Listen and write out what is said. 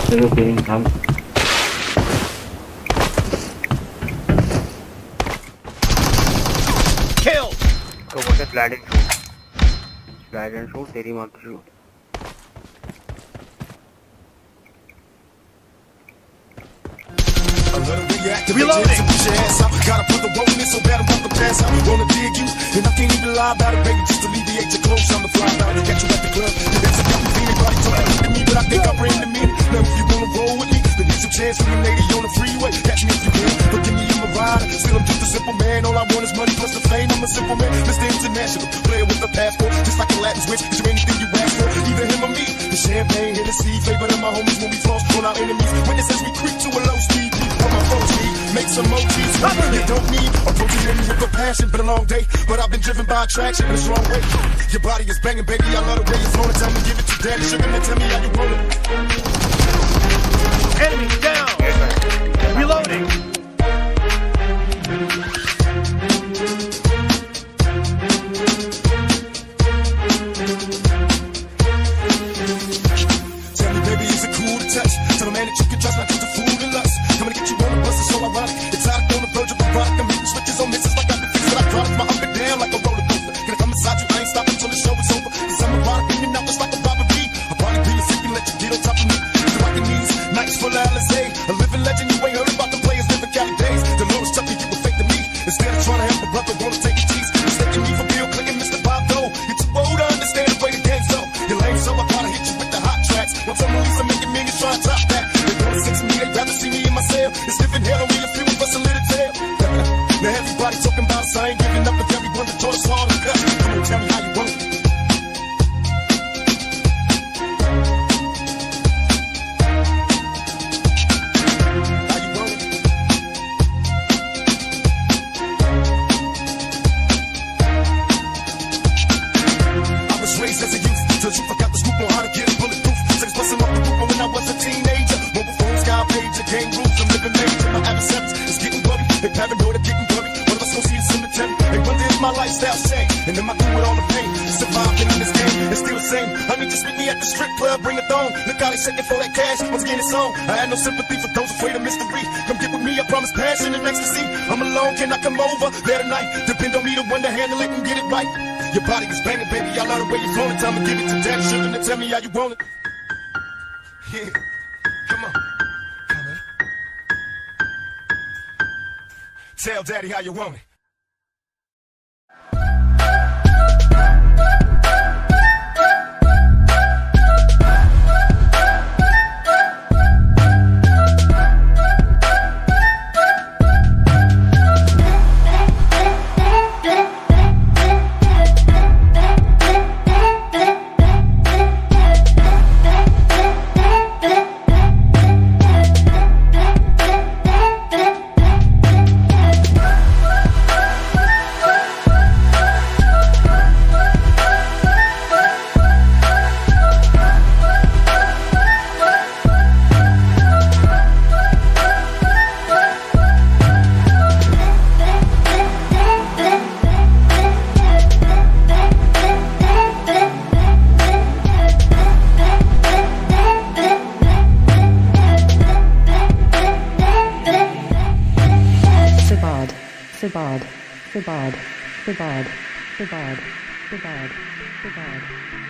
Still being come. Kill. Go for the slide and shoot. Slide and shoot. तेरी माँ की shoot. Reloading. Gotta put the roll in so bad I'm about to pass out. Wanna dig you, and I can't even lie about it, baby. Just alleviate your clothes, I'm the fly out. Catch you at the club, and that's got me feeling. Body talking to me, but I think I bring the meaning. Now if you wanna roll with me, then get some chance from the lady on the freeway. Catch me if you can, but give me I'm a rider. Still I'm just a simple man. All I want is money plus the fame. I'm a simple man, Mr. International, player with a passport, just like a Latin switch. Is there anything you ask for? Either him or me. The champagne, Hennessy, flavor of my homies when we floss on our enemies. Witnesses we creep to a low speed. On my phone speed, make some emojis. You don't need approaching me with a passion. Been a long day, but I've been driven by attraction in a strong way. Your body is banging, baby. I love the way you're flowing. Tell me, give it to daddy. Sugar, now tell me how you want it. Enemy down. Reloading. Tell me, baby, is it cool to touch? Tell the man that you can trust, not just a fool and lust. Coming to get you on the bus is so ironic. It's out on the verge of a rock. I'm hitting switches on misses like I've been fixing electronics. My up and down like a roller coaster. Gonna come inside you, I ain't stopping till the show is over. Cause I'm erotic, in and out just like a robbery. I'll probably be a sick and let you get on top of me. The rockin' knees, nights full of Alizé. A living legend, you ain't heard about the players living Cali days. The Lord's Chucky, you were fake to me. Instead of trying to help a brother, wanna take a tease. Mistaking me for Bill Clinton, Mr. Bob Dole. You're too old to understand the way the game's so. You're lame, so I gotta hit you with the hot tracks. Once I'm released, I'm making millions trying to top that. They wanna sex me, they'd rather see me in my cell. It's living hell, only a few of us a little tail. Now everybody talking about us, I ain't giving up if everyone that taught us hard to cut. Come on, tell me how you want it. How you want it? I was raised as a youth till you forgot the scoop on how to get bulletproof. Sex busting off the roof when I was a teenager. Mobile phone, sky pager, game rules, I'm living major. My adversaries is getting worried, they paranoid, I'm getting worried. One of us gon' see a cemetery. They wonder if my lifestyle changed, and then I do with all the pain. Surviving in this game, it's still the same. I need to meet me at the strip club, bring a thong. Look how they shaking for that cash, once again it's on. I had no sympathy for those afraid of mystery. Come get with me, I promise passion and ecstasy. I'm alone, can I come over there tonight? Depend on me to one to handle it and get it right. Your body is banging, baby, I love the way you're flowing. Time to give it to daddy, sugar, and tell me how you want it. Yeah, come on. Come on. Tell daddy how you want it. Sabad.